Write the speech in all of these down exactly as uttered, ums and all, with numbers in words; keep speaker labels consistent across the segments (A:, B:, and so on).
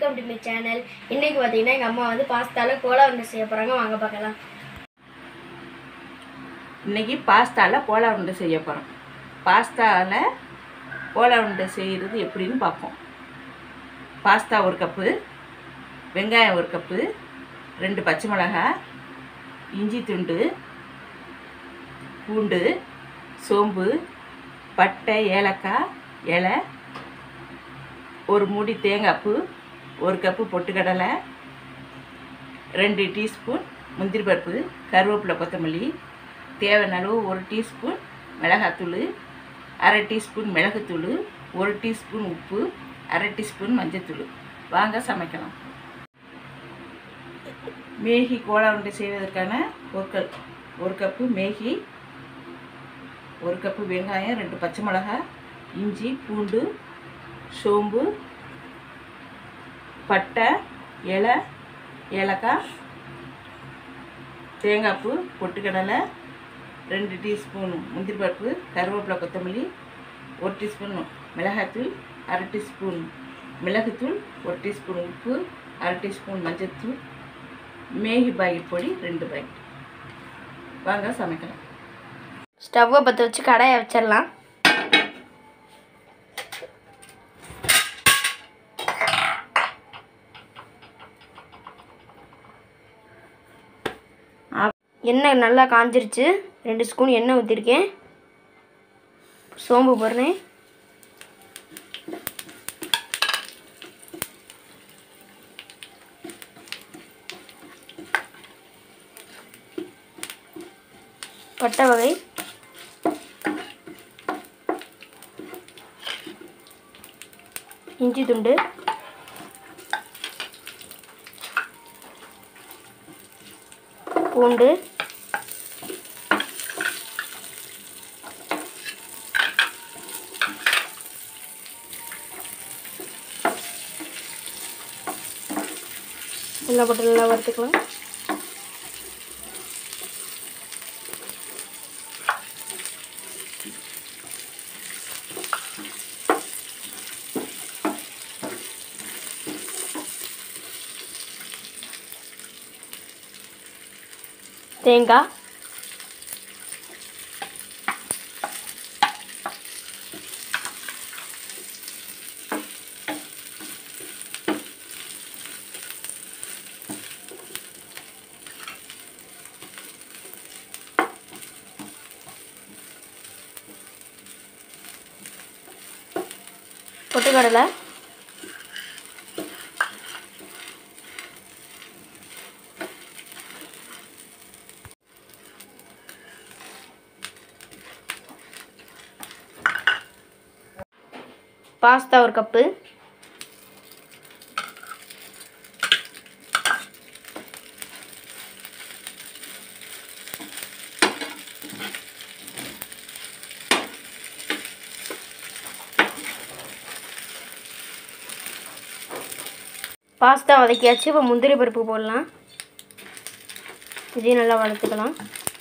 A: welcome to my channel. இன்னைக்கு பாத்தீங்கன்னா எங்க அம்மா வந்து பாஸ்தால கோலா உருண்டை செய்ய போறாங்க. வாங்க பார்க்கலாம்.
B: இன்னைக்கு பாஸ்தால கோலா உருண்டை செய்ய போறோம். பாஸ்தால கோலா உருண்டை செய்யிறது எப்படின்னு பார்ப்போம். பாஸ்தா ஒரு கப்பு, வெங்காயம் ஒரு கப்பு, ரெண்டு பச்சை மிளகாய், இஞ்சி துண்டு, பூண்டு, சோம்பு, பட்டை, ஏலக்காய், இலை, ஒரு மூடி தேங்காய் பூ, ஒரு கப்பு பொட்டுக்கடலை, ரெண்டு டீஸ்பூன் முந்திரி பருப்பு, கருவேப்பிலை, கொத்தமல்லி, தேவையான அளவு ஒரு டீஸ்பூன் மிளகாத்தூள், அரை டீஸ்பூன் மிளகுத்தூள், ஒரு டீஸ்பூன் உப்பு, அரை டீஸ்பூன் மஞ்சத்தூள். வாங்க சமைக்கலாம். மேகி கோலா உருண்டை செய்வதற்கான பொருட்கள்: ஒரு கப்பு மேகி, ஒரு கப்பு வெங்காயம், ரெண்டு பச்சை மிளகாய், இஞ்சி, பூண்டு, சோம்பு, பட்டை, இலை, ஏலக்காய், தேங்காய் பூ, பொட்டுக்கடலை, ரெண்டு டீஸ்பூன் முந்திரி பருப்பு, கருவேப்பிலை, கொத்தமல்லி, ஒரு டீஸ்பூன் மிளகாய்த்தூள், அரை டீஸ்பூன் மிளகுத்தூள், ஒரு டீஸ்பூன் உப்பு, அரை டீஸ்பூன் மஞ்சத்தூள், மேகி பாக்கெட் பொடி ரெண்டு பாக்கெட். வாங்க சமைக்கலாம்.
A: ஸ்டவ்வை பற்ற வச்சு கடாயை வச்சிடலாம். எண்ணெய் நல்லா காஞ்சிருச்சு. ரெண்டு ஸ்பூன் எண்ணெய் ஊற்றிருக்கேன். சோம்பு போடுறேன். பட்டை வகை, இஞ்சி துண்டு, பூண்டு, எல்லாம் போட்டு நல்லா வறுத்துக்கலாம். தேங்காய், பொட்டுக்கடலை, பாஸ்தா ஒரு கப்பு, பாஸ்தா வதக்கியாச்சு. இப்போ முந்திரி பருப்பு போடலாம். இதையும் நல்லா வளர்த்துக்கலாம்.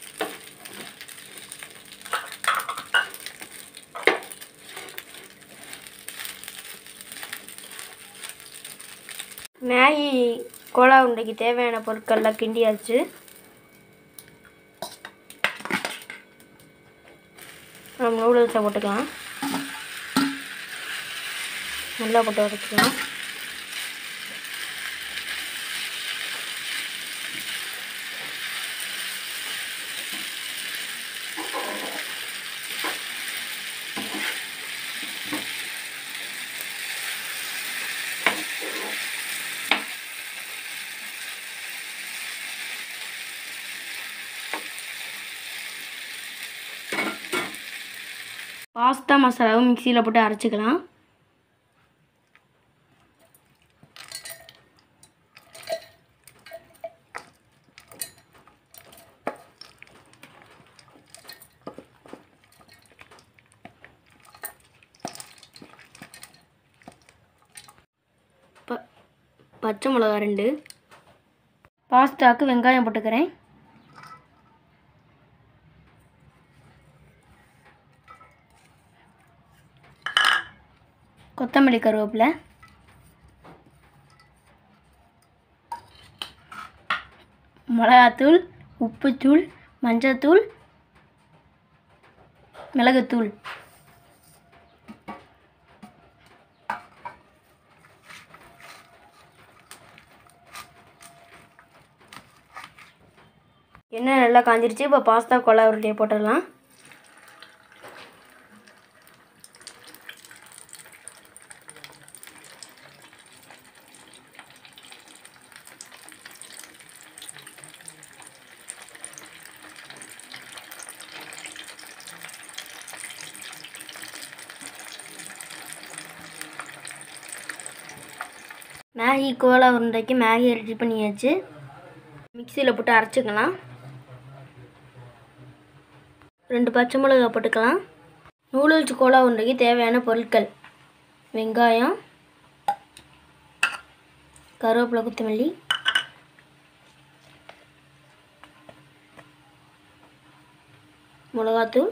A: மேகி கோலா உருண்டைக்கு தேவையான பொருட்கள்லாம் கிண்டியாச்சு. நம்ம நூடுல்ஸை போட்டுக்கலாம். நல்லா போட்டு வதக்கலாம். பாஸ்தா மசாலாவும் மிக்சியில் போட்டு அரைச்சிக்கலாம். ப பச்சை மிளகா ரெண்டு. பாஸ்தாவுக்கு வெங்காயம் போட்டுக்கிறேன். கொத்தமல்லி கருவேப்பிலை, மிளகாத்தூள், உப்புத்தூள், மஞ்சத்தூள், மிளகுத்தூள். எண்ணெய் நல்லா காஞ்சிருச்சு. இப்போ பாஸ்தா கோலா உருண்டையை போட்டுடலாம். மேகி கோலா உருண்டைக்கு மேகி ரெடி பண்ணியாச்சு. மிக்சியில் போட்டு அரைச்சிக்கலாம். ரெண்டு பச்சை மிளகாய் போட்டுக்கலாம். நூடுல்ஸ் கோலா உருண்டைக்கு தேவையான பொருட்கள்: வெங்காயம், கருவேப்பிலை, கொத்தமல்லி, மிளகாத்தூள்,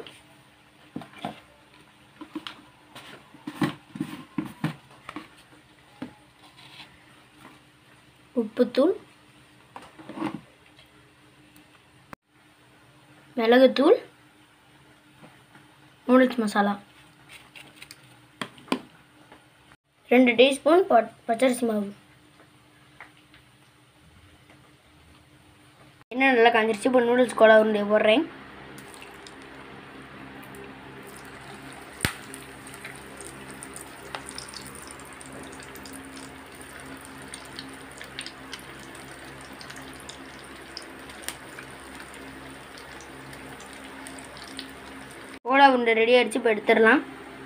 A: உப்புத்தூள், மிளகுத்தூள், நூடுல்ஸ் மசாலா, ரெண்டு டீஸ்பூன் பச்சரிசி மாவு. என்ன நல்லா காஞ்சிருச்சு. இப்போ நூடுல்ஸ் கோலா உருண்டையை போடுறேன். கோலா உருண்டை ரெடி ஆகிடுச்சு. இப்போ எடுத்துடலாம்.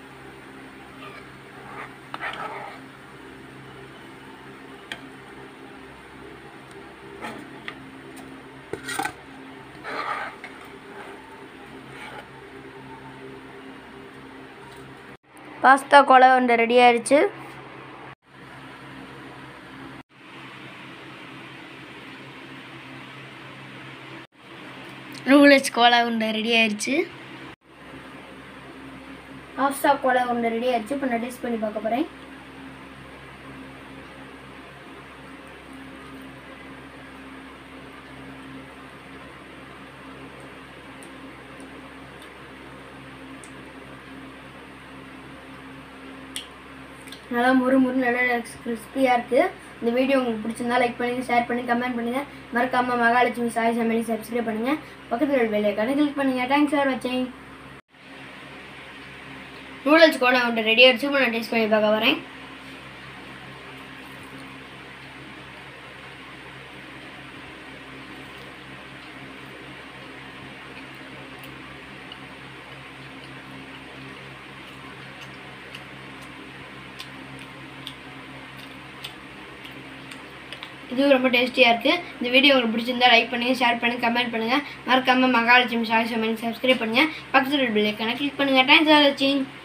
A: பாஸ்தா கோலா உருண்டை ரெடி ஆகிடுச்சு. நூடுல்ஸ் கோலா உருண்டை ரெடி ஆகிடுச்சு. பாஸ்தா கோலா உருண்டை ரெடி ஆகிடுச்சு. இப்போ நான் டேஸ்ட் பண்ணி பார்க்க போகிறேன். நல்லா முறு முறு நல்லா கிறிஸ்பியாக இருக்குது. இந்த வீடியோ உங்களுக்கு பிடிச்சிருந்தா லைக் பண்ணுங்கள், ஷேர் பண்ணி கமெண்ட் பண்ணுங்கள். மறக்காமல் மகாலட்சுமி சாய் சமையலை சப்ஸ்கிரைப் பண்ணுங்கள். பக்கத்தில் பெல் ஐகானை கிளிக் பண்ணுங்கள். தேங்க்ஸ் ஃபார் வாட்சிங். நூடுல்ஸ் கோலா உருண்டை ரெடி ஆகிடுச்சு. இப்போ நான் டேஸ்ட் பண்ணி பார்க்க வரேன். இது ரொம்ப டேஸ்டியாக இருக்குது. இந்த வீடியோ உங்களுக்கு பிடிச்சிருந்தா லைக் பண்ணுங்கள், ஷேர் பண்ணுங்கள், கமெண்ட் பண்ணுங்கள். மறக்காமல் மகாலட்சுமி சாய் சமையல் சப்ஸ்கிரைப் பண்ணுங்கள். பக்கத்தில் பெல் ஐகானை கிளிக் பண்ணுங்கள். தேங்க்ஸ் ஃபார் வாட்சிங்.